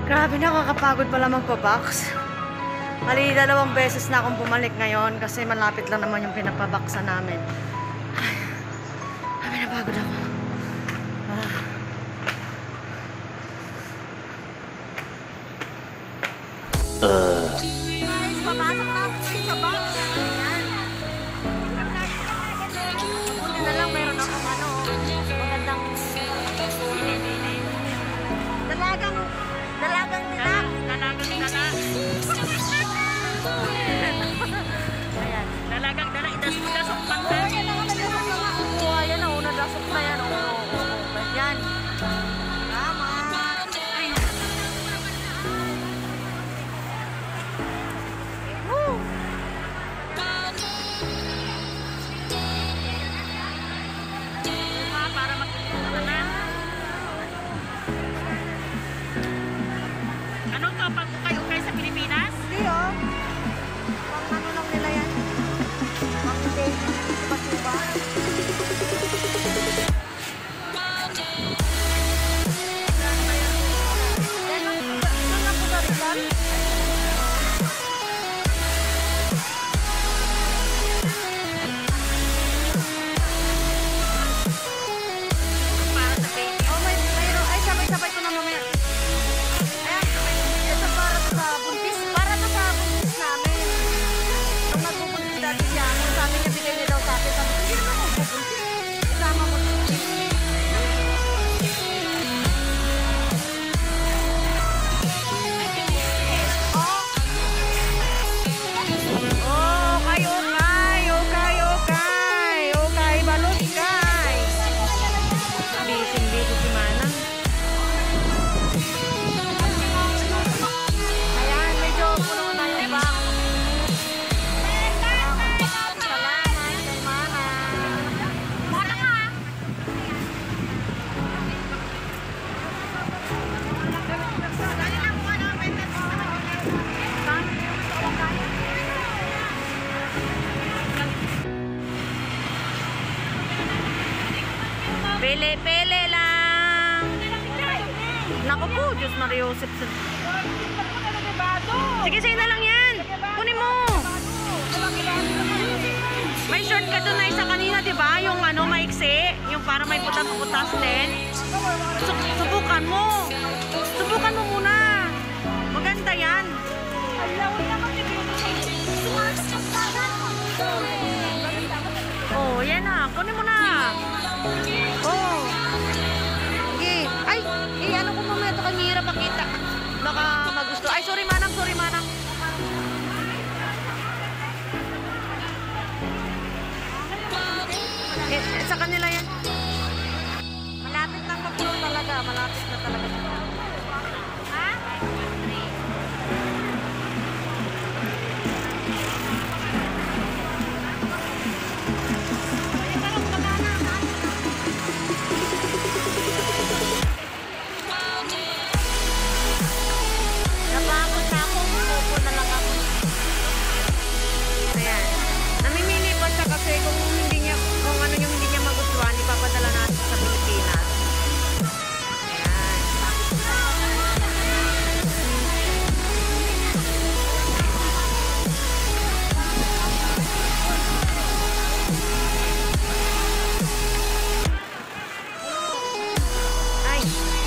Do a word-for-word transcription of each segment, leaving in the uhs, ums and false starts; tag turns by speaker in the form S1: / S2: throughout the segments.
S1: Grabe, nakakapagod pala magpa-box. Hali, dalawang beses na akong bumalik ngayon kasi malapit lang naman yung pinapabaksa namin. Ay, ay napagod ako. Ah.
S2: Uh.
S1: Guys, papasok na ako sa box. Ayan. Buti na lang mayroon akong ano, magandang dalagang dalagang nila. Dalagang nila. Ayan.
S3: Dalagang dala, idasok-dasok pang dala.
S1: Ayan na, nadasok na nga. Oo, ayan o, nadasok na yan. Oo, oo, oo. Yan. Tama. Woo!
S3: Ah, para magkikita na. Ano to, pag ukay-ukay sa Pilipinas?
S1: Hindi oh. Pang ano lang nila yan. Pang daily. Pasuba. Yan ang isang lang po sa Rizal.
S3: Para sa baby.
S1: Oh, may mayroon. Ay, sabay-sabay ko na mamaya. Ayan, ito para to sa buntis. Para to sa buntis namin. Nung nagbubuntis dati siya, nung sabi niya bigay niya daw sa akin, sabi ko, hindi naman ako bubuntis. Isama mo to. Oh, okay, okay, okay, okay. Okay, balot, guys. Busy-busy si Manang. Ayan, medyo puno na yung box. Salamat kay Manang. Manang ha? Pele-pele lang. Naku po, Diyos Maria Joseph. Sige, sa'yo na lang yan. Kunin mo. May shortcut doon na isa kanina, di ba? Yung ano, maiksi. Yung para may putas-putas din. Su- subukan mo. Subukan mo muna. Maganda yan. Oh, yan na. Kunin mo na. Oh. Sige. Ay, eh, ano ko mamaya ito kami hirap makita. Baka magusto. Ay, sorry Manang, sorry Manang. Eh, sa kanila yan. Malapit lang mapulo talaga. Malapit na talaga siya. Ha? Napagod na ako. Umupo na lang ako. Ayan. Namimili pa siya kasi kung hindi niya, kung ano yung hindi niya magustuhan, ipapadala natin sa Pilipinas. Ayan. Ay.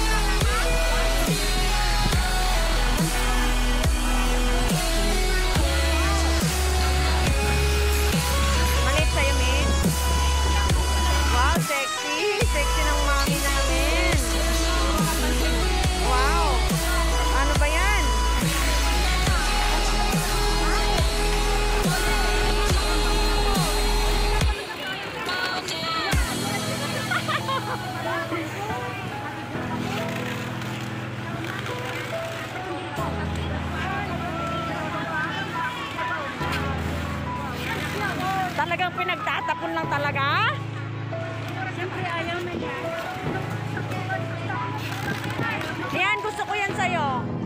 S1: Malit sa'yo, Min. Wow, sexy. Sexy ng mami namin. Wow. Ano ba yan? Talagang pinagtatapon lang talaga?
S3: Siyempre, ayaw na niya.
S1: Yan, gusto ko yan sa'yo.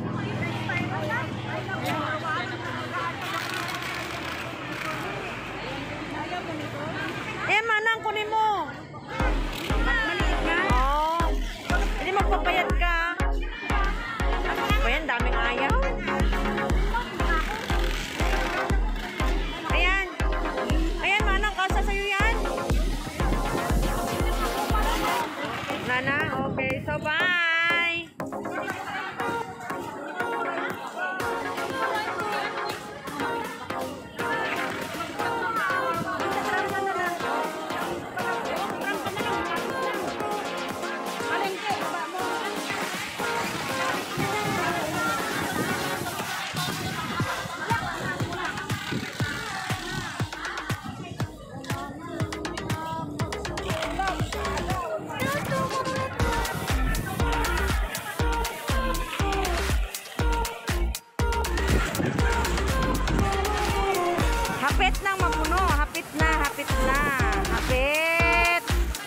S1: Eh, Manang, kunin mo. Maliit nga. Oo. Hindi magpapayat ka. Ayan, Hapit nang mapuno. Hapit na, hapit na. Hapit.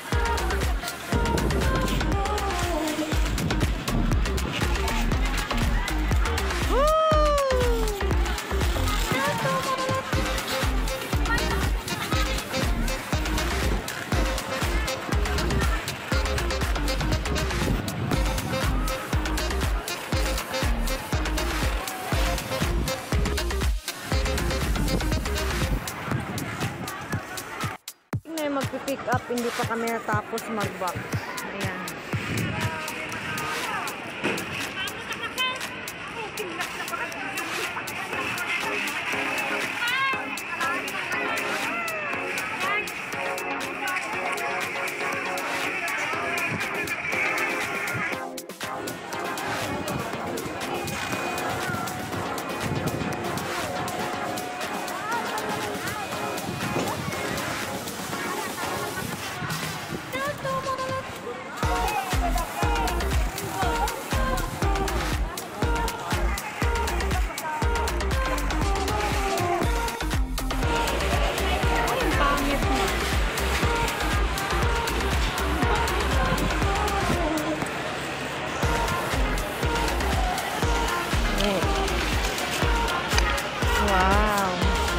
S1: Magpipick up, hindi pa kami natapos mag-box. Ayan. Wow.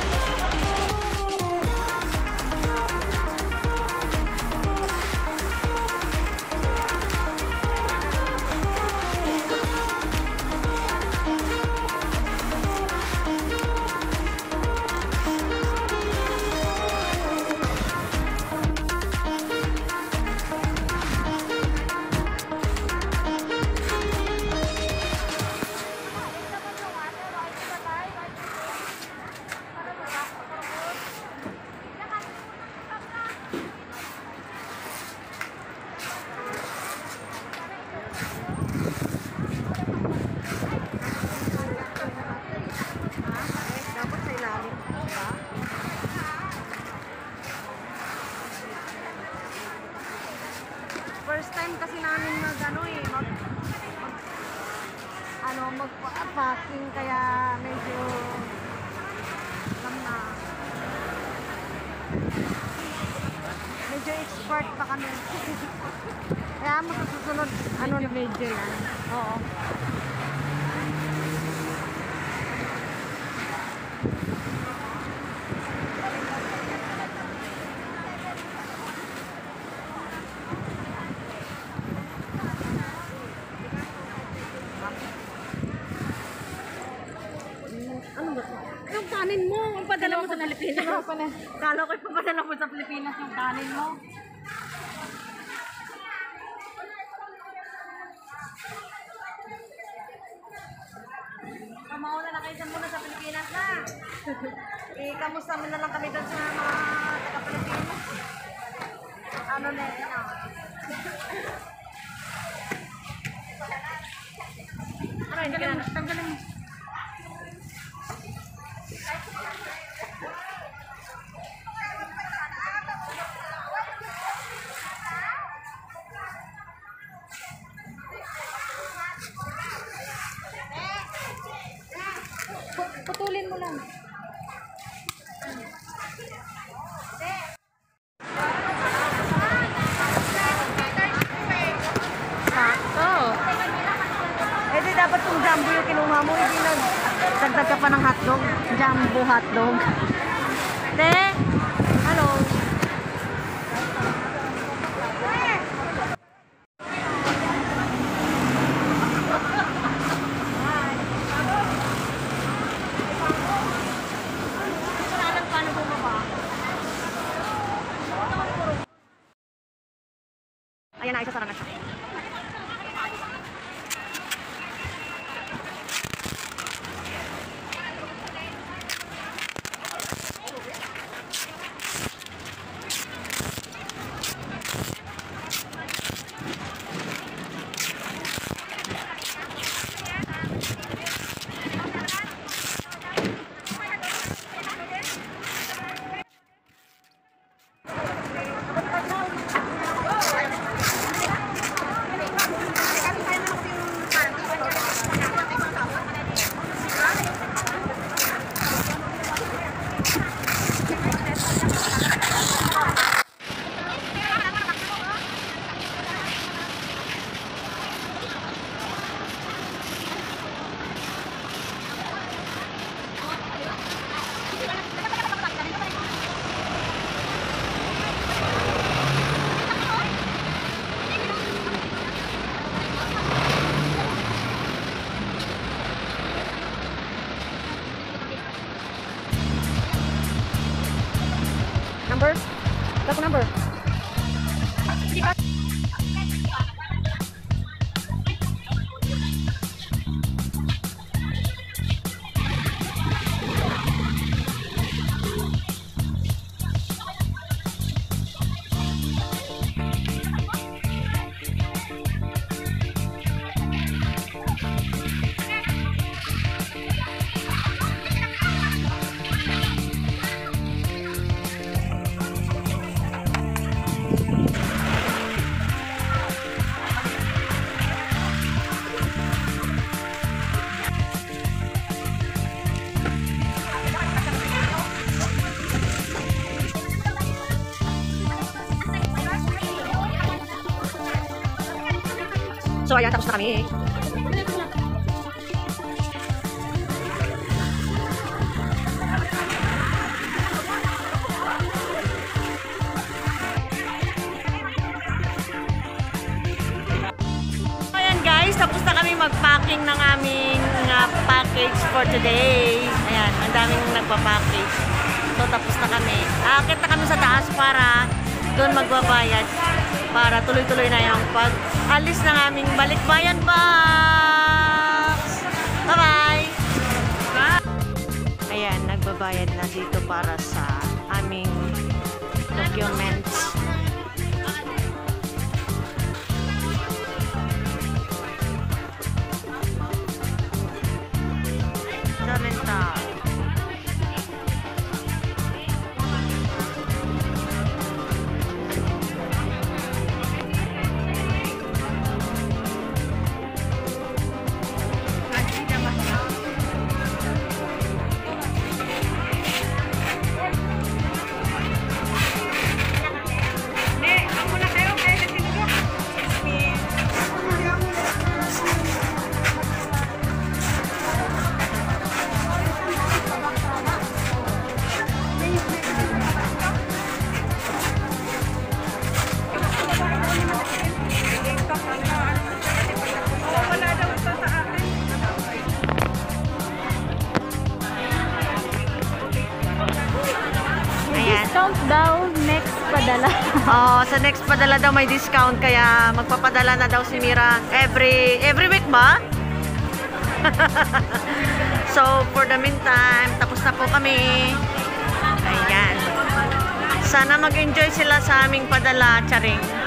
S1: First time kasi namin mag ano eh, mag, mag ano, mag-packing kaya medyo alam na. Medyo expert pa kami. Kaya magsusunod ano na medyo yan. Oo. Ano ba ito? Yung kanin mo, ang padala mo sa Pilipinas. Kala ko ipapadala mo sa Pilipinas yung kanin mo. Mauna na kayo sa muna sa Pilipinas na. Eh, kamusta mo na lang kami doon sa mga taga-Pilipinas. Ano na yun? Ano, hindi ka na. Tanggalin mo. Putulin mo lang. Sakto. Eh di dapat kung jumbo yung kinuha mo, hindi nagdagdag ka pa ng hotdog. Jumbo hotdog. Te, hello. Ayan na, isa sarang na siya. number? What's the number? So ayan, tapos na kami. Ayan guys, tapos na kami mag-packing ng aming uh, package for today. Ayan, ang daming nagpa-package. So tapos na kami. Aakit na kami sa taas para doon magbabayad. Para tuloy-tuloy na yung pag-alis ng aming Balikbayan box. Bye-bye! Ayan, nagbabayad na dito para sa aming documents. Salinta.
S3: Discount daw next padala.
S1: Oh, sa next padala daw may discount kaya magpapadala na daw si Mira every every week ba? So, for the meantime, tapos na po kami. Ayan. Sana mag-enjoy sila sa aming padala, charing.